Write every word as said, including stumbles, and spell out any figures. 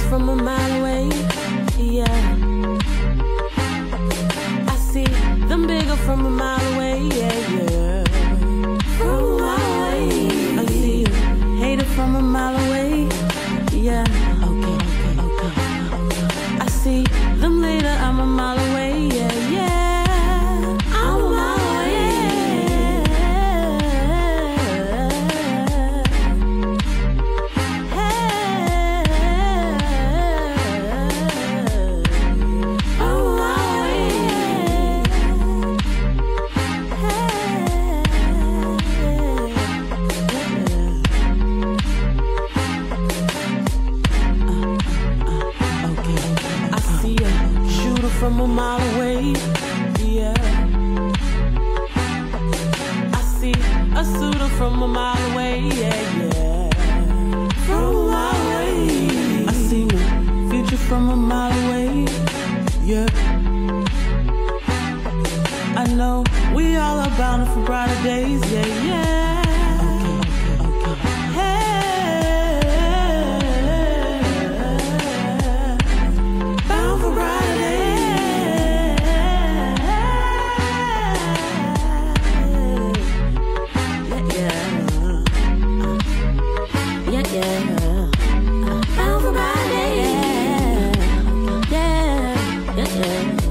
from a mile away, yeah. I see them bigger from a mile away, yeah, yeah. From a mile away, I see you hate it from a mile away, yeah. Okay, okay, okay, okay. I see them later, I'm a mile away, yeah, yeah. I'm a mile away, from a mile away, yeah. I see a suitor from a mile away, yeah, yeah. From a mile away, I see my future from a mile away, yeah. I know we all are bound for brighter days, yeah, yeah. Yeah.